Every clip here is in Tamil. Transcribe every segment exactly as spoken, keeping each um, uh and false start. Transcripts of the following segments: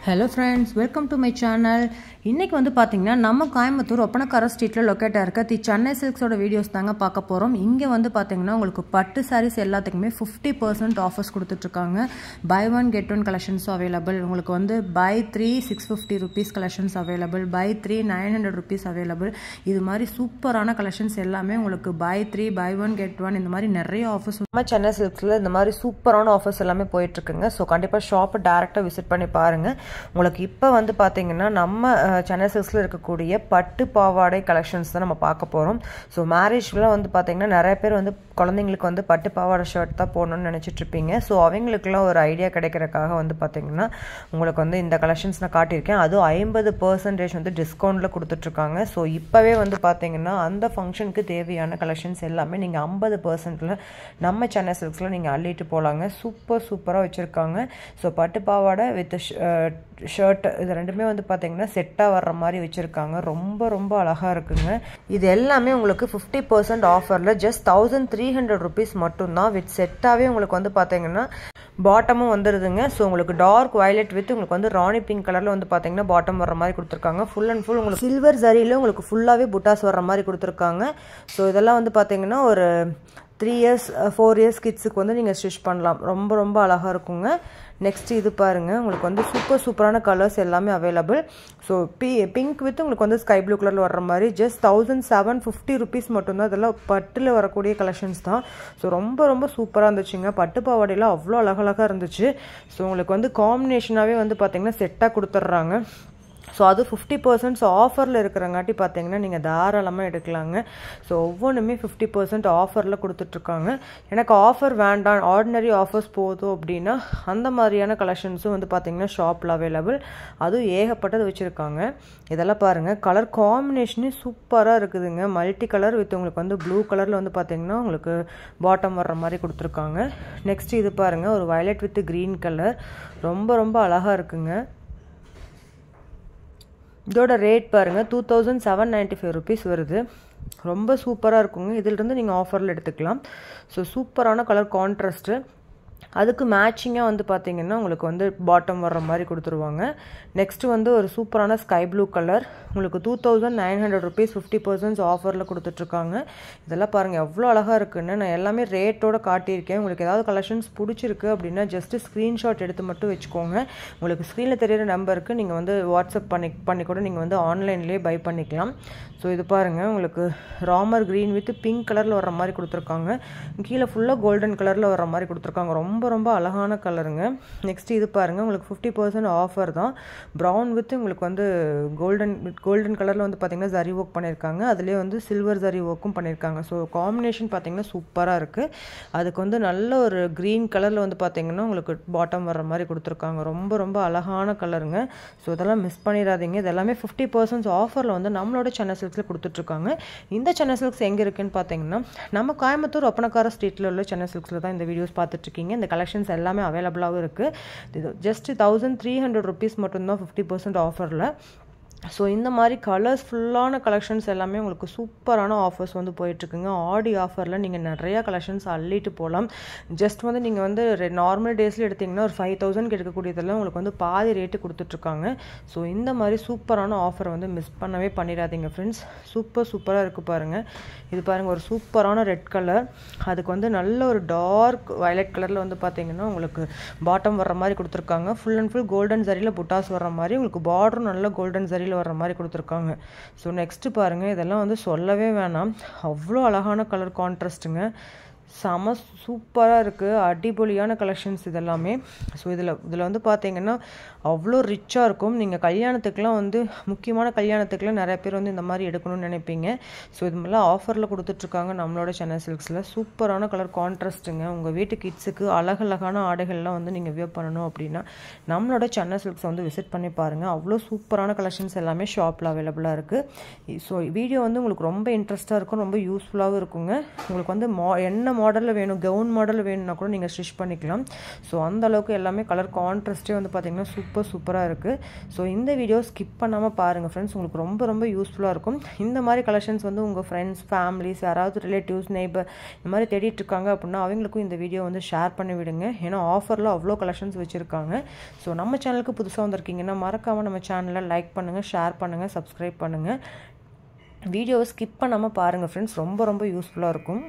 Hello friends, welcome to my channel. இன்னைக்கு வந்து பாத்தீங்கன்னா நம்ம கோயம்புத்தூர் ஒப்பனக்கார ஸ்ட்ரீட்ல லொகேட் ஆயிருக்க தி சென்னை சில்க்ஸோட வீடியோஸ் தாங்க பார்க்க போறோம். இங்க வந்து பாத்தீங்கன்னா உங்களுக்கு பட்டு sarees எல்லாத்துக்குமே fifty percent ஆஃபர்ஸ் கொடுத்துட்டு இருக்காங்க. buy one get one collections available. உங்களுக்கு வந்து buy three six fifty rupees collections available, buy three nine hundred rupees available. இது மாதிரி சூப்பரான கலெக்ஷன்ஸ் எல்லாமே உங்களுக்கு buy three buy one get one இந்த மாதிரி நிறைய ஆஃபர்ஸ் நம்ம சென்னை சில்க்ஸ்ல இந்த மாதிரி சூப்பரான ஆஃபர்ஸ் எல்லாமே போயிட்டு இருக்குங்க. சோ கண்டிப்பா ஷாப் டைரக்டா விசிட் பண்ணி பாருங்க. உங்களுக்கு இப்போ வந்து பாத்தீங்கன்னா நம்ம சென்னை சில்க்ஸ்ல இருக்கக்கூடிய பட்டு பாவாடை கலெக்ஷன்ஸ் தான் நம்ம பார்க்க போறோம். ஸோ மேரேஜ்ல வந்து பாத்தீங்கன்னா நிறைய பேர் வந்து குழந்தைங்களுக்கு வந்து பட்டு பாவாடை ஷர்ட் தான் போடணும்னு நினைச்சிட்டு இருப்பீங்க. ஸோ அவங்களுக்குலாம் ஒரு ஐடியா கிடைக்கிறதுக்காக வந்து பாத்தீங்கன்னா உங்களுக்கு வந்து இந்த கலெக்ஷன்ஸ் நான் காட்டியிருக்கேன். அதுவும் ஐம்பது பர்சன்டேஜ் வந்து டிஸ்கவுண்ட்ல கொடுத்துட்டு இருக்காங்க. ஸோ இப்பவே வந்து பாத்தீங்கன்னா அந்த ஃபங்க்ஷனுக்கு தேவையான கலெக்ஷன்ஸ் எல்லாமே நீங்க ஐம்பது பர்சன்ட்ல நம்ம சென்னை சில்க்ஸ்ல நீங்க அள்ளிட்டு போலாங்க. சூப்பர் சூப்பரா வச்சிருக்காங்க. ஸோ பட்டு பாவாடை வித் ஷர்ட் இது ரெண்டுமே வந்து பாத்தீங்கன்னா செட்டா வர்ற மாதிரி வச்சிருக்காங்க. ரொம்ப ரொம்ப அழகா இருக்குங்க. இது எல்லாமே உங்களுக்கு fifty percent ஆஃபர்ல just thousand three hundred rupees மட்டும்தான். வித் செட்டாவே உங்களுக்கு வந்து பாத்தீங்கன்னா பாட்டமும் வந்துருதுங்க. ஸோ உங்களுக்கு டார்க் வயலட் வித் உங்களுக்கு வந்து ராணி பிங்க் கலர்ல வந்து பாத்தீங்கன்னா பாட்டம் வர்ற மாதிரி கொடுத்துருக்காங்க. ஃபுல் அண்ட் ஃபுல் உங்களுக்கு சில்வர் ஜரியில உங்களுக்கு ஃபுல்லாவே புட்டாஸ் வர்ற மாதிரி கொடுத்துருக்காங்க. ஸோ இதெல்லாம் வந்து பாத்தீங்கன்னா ஒரு த்ரீ இயர்ஸ் ஃபோர் இயர்ஸ் கிட்ஸுக்கு வந்து நீங்கள் ஸ்டிச் பண்ணலாம். ரொம்ப ரொம்ப அழகாக இருக்குங்க. நெக்ஸ்ட் இது பாருங்க, உங்களுக்கு வந்து சூப்பர் சூப்பரான கலர்ஸ் எல்லாமே available. So p pink with உங்களுக்கு வந்து ஸ்கை ப்ளூ கலரில் வர்ற மாதிரி just thousand seven fifty rupees மட்டும்தான். இதெல்லாம் பட்டில் வரக்கூடிய கலெக்ஷன்ஸ் தான். ஸோ ரொம்ப ரொம்ப சூப்பராக இருந்துச்சுங்க. பட்டு பாவாடையில் அவ்வளோ அழகழகாக இருந்துச்சு. ஸோ உங்களுக்கு வந்து காம்பினேஷனாகவே வந்து பார்த்தீங்கன்னா செட்டாக கொடுத்துட்றாங்க. ஸோ அது ஃபிஃப்டி பர்சன்ட் ஆஃபரில் இருக்கிறங்காட்டி பார்த்தீங்கன்னா நீங்கள் தாராளமாக எடுக்கலாங்க. ஸோ ஒவ்வொன்றுமே ஃபிஃப்டி பர்சன்ட் ஆஃபரில் கொடுத்துட்ருக்காங்க. எனக்கு ஆஃபர் வேண்டாம், ஆர்டினரி ஆஃபர்ஸ் போதும் அப்படின்னா அந்த மாதிரியான கலெக்ஷன்ஸும் வந்து பார்த்தீங்கன்னா ஷாப்பில் அவைலபிள். அதுவும் ஏகப்பட்டது வச்சுருக்காங்க. இதெல்லாம் பாருங்கள், கலர் காம்பினேஷனே சூப்பராக இருக்குதுங்க. மல்டி கலர் வித் உங்களுக்கு வந்து ப்ளூ கலரில் வந்து பார்த்தீங்கன்னா உங்களுக்கு பாட்டம் வர்ற மாதிரி கொடுத்துருக்காங்க. நெக்ஸ்ட் இது பாருங்கள், ஒரு வயலட் வித் க்ரீன் கலர் ரொம்ப ரொம்ப அழகாக இருக்குங்க. இதோட ரேட் பாருங்கள் two thousand seven ninety five rupees வருது. ரொம்ப சூப்பராக இருக்குங்க. இதிலிருந்து நீங்கள் ஆஃபரில் எடுத்துக்கலாம். ஸோ சூப்பரான கலர் கான்ட்ராஸ்ட்டு. அதுக்கு மேட்சிங்காக வந்து பார்த்தீங்கன்னா உங்களுக்கு வந்து பாட்டம் வர்ற மாதிரி கொடுத்துருவாங்க. நெக்ஸ்ட்டு வந்து ஒரு சூப்பரான ஸ்கை ப்ளூ கலர் உங்களுக்கு two thousand nine hundred rupees fifty percent ஆஃபரில் கொடுத்துட்ருக்காங்க. இதெல்லாம் பாருங்கள் எவ்வளோ அழகாக இருக்குன்னு. நான் எல்லாமே ரேட்டோட காட்டியிருக்கேன். உங்களுக்கு ஏதாவது கலெக்ஷன்ஸ் பிடிச்சிருக்கு அப்படின்னா ஜஸ்ட்டு ஸ்க்ரீன்ஷாட் எடுத்து மட்டும் வச்சுக்கோங்க. உங்களுக்கு ஸ்க்ரீனில் தெரியிற நம்பருக்கு நீங்கள் வந்து வாட்ஸ்அப் பண்ணி பண்ணி கூட நீங்கள் வந்து ஆன்லைன்லேயே பை பண்ணிக்கலாம். ஸோ இது பாருங்கள், உங்களுக்கு ராமர் க்ரீன் வித் பிங்க் கலரில் வர்ற மாதிரி கொடுத்துருக்காங்க. கீழே ஃபுல்லாக கோல்டன் கலரில் வர்ற மாதிரி கொடுத்துருக்காங்க. ரொம்ப ரொம்ப அழகான கலருங்க. நெக்ஸ்ட் இது பாருங்கள், உங்களுக்கு ஃபிஃப்டி பர்சன்ட் ஆஃபர் தான். ப்ரௌன் வித் உங்களுக்கு வந்து கோல்டன் கோல்டன் கலரில் வந்து பார்த்தீங்கன்னா ஜரி ஒர்க் பண்ணியிருக்காங்க. அதுலேயே வந்து சில்வர் ஜரி ஒர்க்கும் பண்ணியிருக்காங்க. ஸோ காம்பினேஷன் பார்த்தீங்கன்னா சூப்பராக இருக்குது. அதுக்கு வந்து நல்ல ஒரு க்ரீன் கலரில் வந்து பார்த்தீங்கன்னா உங்களுக்கு பாட்டம் வர்ற மாதிரி கொடுத்துருக்காங்க. ரொம்ப ரொம்ப அழகான கலருங்க. ஸோ இதெல்லாம் மிஸ் பண்ணிடாதீங்க. இதெல்லாமே ஃபிஃப்டி பர்சன்ட் ஆஃபரில் வந்து நம்மளோட சென்னை சில்க்ஸில் கொடுத்துட்ருக்காங்க. இந்த சென்னை சில்க்ஸ் எங்கே இருக்குன்னு பார்த்தீங்கன்னா நம்ம கோயம்புத்தூர் ஒப்பனக்கார ஸ்ட்ரீட்டில் உள்ள சென்னை சில்க்ஸில் தான் இந்த வீடியோஸ் பார்த்துட்ருக்கீங்க. இந்த கலெக்ஷன்ஸ் எல்லாமே அவைலபிளாகவும் இருக்குது. இது just thousand three hundred rupees மட்டும்தான் ஃபிஃப்டி பர்சன்ட் ஆஃபரில். ஸோ இந்த மாதிரி கலர்ஸ்ஃபுல்லான கலெக்ஷன்ஸ் எல்லாமே உங்களுக்கு சூப்பரான ஆஃபர்ஸ் வந்து போயிட்டுருக்குங்க. ஆடி ஆஃபரில் நீங்கள் நிறையா கலெக்ஷன்ஸ் அள்ளிட்டு போகலாம். ஜஸ்ட் வந்து நீங்கள் வந்து நார்மல் டேஸில் எடுத்திங்கன்னா ஒரு ஃபைவ் தௌசண்ட்க்கு எடுக்கக்கூடியதெல்லாம் உங்களுக்கு வந்து பாதி ரேட்டு கொடுத்துட்ருக்காங்க. ஸோ இந்த மாதிரி சூப்பரான ஆஃபரை வந்து மிஸ் பண்ணவே பண்ணிடாதீங்க ஃப்ரெண்ட்ஸ். சூப்பர் சூப்பராக இருக்குது பாருங்கள். இது பாருங்கள், ஒரு சூப்பரான ரெட் கலர், அதுக்கு வந்து நல்ல ஒரு டார்க் வயலட் கலரில் வந்து பார்த்தீங்கன்னா உங்களுக்கு பாட்டம் வர்ற மாதிரி கொடுத்துருக்காங்க. ஃபுல் அண்ட் ஃபுல் கோல்டன் ஜரியில் புட்டாஸ் வர்ற மாதிரி உங்களுக்கு பார்டரும் நல்ல கோல்டன் ஜரி வர்ற மாதிரி கொடுத்துருக்காங்க. ஸோ நெக்ஸ்ட் பாருங்க, இதெல்லாம் வந்து சொல்லவே வேணாம், அவ்வளோ அழகான கலர் கான்ட்ராஸ்ட்டுங்க. செம சூப்பராக இருக்குது. அடிபொலியான கலெக்ஷன்ஸ் இதெல்லாமே. ஸோ இதில் இதில் வந்து பார்த்தீங்கன்னா அவ்வளோ ரிச்சாக இருக்கும். நீங்கள் கல்யாணத்துக்குலாம் வந்து முக்கியமான கல்யாணத்துக்குலாம் நிறைய பேர் வந்து இந்த மாதிரி எடுக்கணும்னு நினைப்பீங்க. ஸோ இது மாதிரிலாம் ஆஃபரில் கொடுத்துட்ருக்காங்க நம்மளோட சென்னை சில்க்ஸில். சூப்பரான கலர் கான்ட்ராஸ்ட்டுங்க. உங்கள் வீட்டு கிட்ஸுக்கு அழகழகான ஆடைகள்லாம் வந்து நீங்கள் வியர் பண்ணணும் அப்படின்னா நம்மளோட சென்னை சில்க்ஸை வந்து விசிட் பண்ணி பாருங்கள். அவ்வளோ சூப்பரான கலெக்ஷன்ஸ் எல்லாமே ஷாப்பில் அவைலபிளாக இருக்குது. ஸோ வீடியோ வந்து உங்களுக்கு ரொம்ப இன்ட்ரெஸ்ட்டாக இருக்கும், ரொம்ப யூஸ்ஃபுல்லாகவும் இருக்குங்க. உங்களுக்கு வந்து மா என்ன மாடலில் வேணும், கவுன் மாடலில் வேணும்னா கூட நீங்கள் ஸ்டிச் பண்ணிக்கலாம். ஸோ அந்த அளவுக்கு எல்லாமே கலர் கான்ட்ராஸ்ட்டே வந்து பார்த்திங்கன்னா சூப்பர் சூப்பராக இருக்குது. ஸோ இந்த வீடியோ ஸ்கிப் பண்ணாமல் பாருங்கள் ஃப்ரெண்ட்ஸ், உங்களுக்கு ரொம்ப ரொம்ப யூஸ்ஃபுல்லாக இருக்கும். இந்த மாதிரி கலெக்ஷன்ஸ் வந்து உங்கள் ஃப்ரெண்ட்ஸ், ஃபேமிலிஸ், யாராவது ரிலேட்டிவ்ஸ், நெய்பர் இந்த மாதிரி தேடிட்டு இருக்காங்க அப்படின்னா அவங்களுக்கும் இந்த வீடியோ வந்து ஷேர் பண்ணி விடுங்க. ஏன்னா ஆஃபரில் அவ்வளோ கலெக்ஷன்ஸ் வச்சுருக்காங்க. ஸோ நம்ம சேனலுக்கு புதுசாக வந்திருக்கீங்கன்னா மறக்காமல் நம்ம சேனலை லைக் பண்ணுங்கள், ஷேர் பண்ணுங்கள், சப்ஸ்கிரைப் பண்ணுங்கள். வீடியோவை ஸ்கிப் பண்ணாமல் பாருங்கள் ஃப்ரெண்ட்ஸ், ரொம்ப ரொம்ப யூஸ்ஃபுல்லாக இருக்கும்.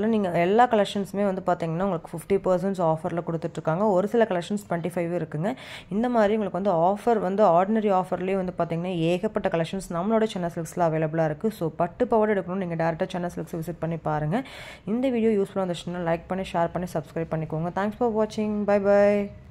இதில் நீங்கள் எல்லா கலெக்ஷன்ஸுமே வந்து பார்த்தீங்கன்னா உங்களுக்கு ஃபிஃப்டி பர்சன்ட் ஆஃபரில் கொடுத்துட்ருக்காங்க. ஒரு சில கலெக்ஷன்ஸ் டுவெண்ட்டி ஃபைவ் இருக்குங்க. இந்த மாதிரி உங்களுக்கு வந்து ஆஃபர் வந்து ஆர்டினரி ஆஃபர்லேயே வந்து பார்த்தீங்கன்னா ஏகப்பட்ட கலெக்ஷன்ஸ் நம்மளோட சென்னை சில்க்ஸில் அவைலபிளாக இருக்குது. ஸோ பட்டு பவர் எடுக்கணும் நீங்கள் டேரெக்டாக சென்னை சில்க்ஸ் விசிட் பண்ணி பாருங்கள். இந்த வீடியோ யூஸ்ஃபுல்லாக இருந்துச்சுன்னா லைக் பண்ணி ஷேர் பண்ணி சப்ஸ்கிரைப் பண்ணிக்கோங்க. தேங்க்ஸ் ஃபார் வாட்சிங். Bye by.